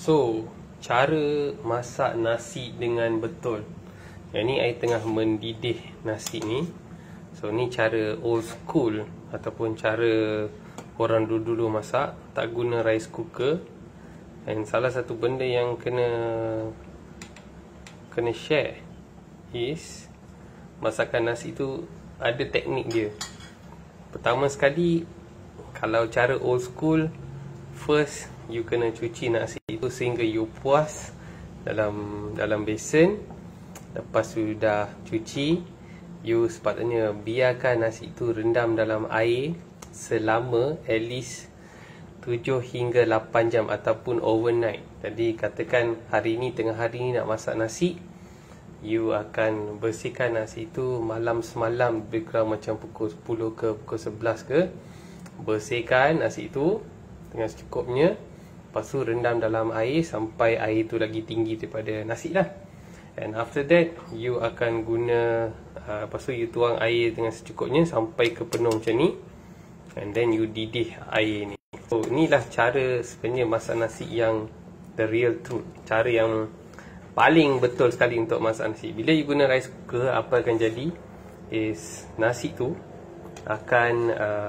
So, cara masak nasi dengan betul. Yang ni saya tengah mendidih nasi ni. So, ni cara old school ataupun cara orang dulu-dulu masak, tak guna rice cooker. Dan salah satu benda yang kena share is masakan nasi tu ada teknik dia. Pertama sekali, kalau cara old school, first you kena cuci nasi itu sehingga you puas dalam besen. Lepas tu dah cuci, you sepatutnya biarkan nasi itu rendam dalam air selama at least 7 hingga 8 jam ataupun overnight. Jadi katakan hari ni, tengah hari ni nak masak nasi, you akan bersihkan nasi itu malam semalam, lebih kurang macam pukul 10 ke pukul 11 ke. Bersihkan nasi itu dengan secukupnya. Lepas tu rendam dalam air sampai air tu lagi tinggi daripada nasi lah. And after that, you akan guna lepas tu you tuang air dengan secukupnya sampai ke penuh macam ni. And then you didih air ni. So inilah cara sebenarnya masak nasi yang the real truth. Cara yang paling betul sekali untuk masak nasi. Bila you guna rice cooker, apa akan jadi is nasi tu akan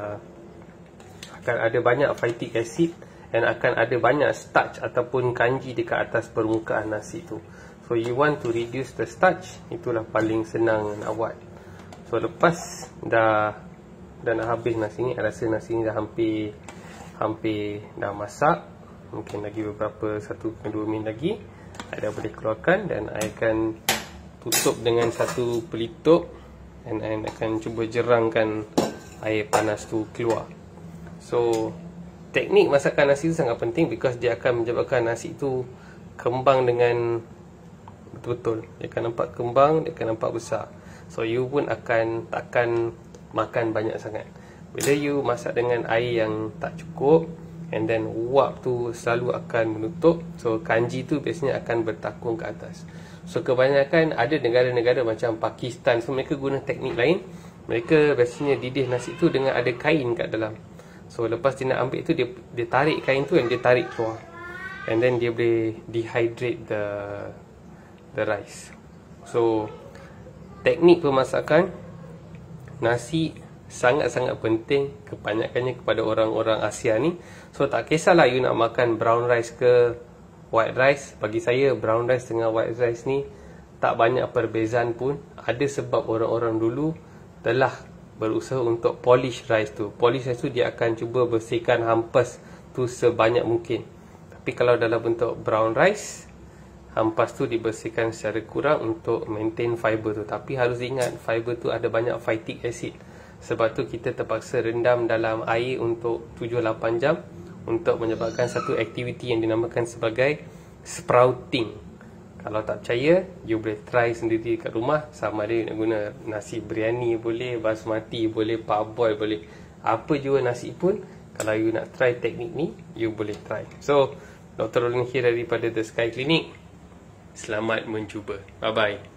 ada banyak phytic acid dan akan ada banyak starch ataupun kanji dekat atas permukaan nasi tu. So you want to reduce the starch, itulah paling senang nak buat. So lepas dah nak habis nasi ni, saya rasa nasi ni dah hampir dah masak. Mungkin lagi beberapa 1-2 minit lagi, saya dah boleh keluarkan dan saya akan tutup dengan satu pelitup dan saya akan cuba jerangkan air panas tu keluar. So teknik masakan nasi tu sangat penting because dia akan menyebabkan nasi tu kembang dengan betul-betul. Dia akan nampak kembang, dia akan nampak besar. So you pun takkan makan banyak sangat. Bila you masak dengan air yang tak cukup, and then uap tu selalu akan menutup, so kanji tu biasanya akan bertakung ke atas. So kebanyakan ada negara-negara macam Pakistan, so mereka guna teknik lain. Mereka biasanya didih nasi tu dengan ada kain kat dalam. So lepas dia nak ambil tu, dia tarik kain tu dan dia tarik keluar. And then dia boleh dehydrate the rice. So teknik pemasakan nasi sangat-sangat penting, kebanyakannya kepada orang-orang Asia ni. So tak kisahlah you nak makan brown rice ke white rice. Bagi saya brown rice dengan white rice ni tak banyak perbezaan pun. Ada sebab orang-orang dulu telah berusaha untuk polish rice tu. Polish rice tu dia akan cuba bersihkan hampas tu sebanyak mungkin. Tapi kalau dalam bentuk brown rice, hampas tu dibersihkan secara kurang untuk maintain fiber tu. Tapi harus ingat, fiber tu ada banyak phytic acid. Sebab tu kita terpaksa rendam dalam air untuk 7-8 jam untuk menyebabkan satu aktiviti yang dinamakan sebagai sprouting. Kalau tak percaya, you boleh try sendiri kat rumah. Sama ada nak guna nasi biryani boleh, basmati boleh, parboil boleh, apa jua nasi pun. Kalau you nak try teknik ni, you boleh try. So Dr. Roland here daripada The Sky Clinic. Selamat mencuba. Bye bye.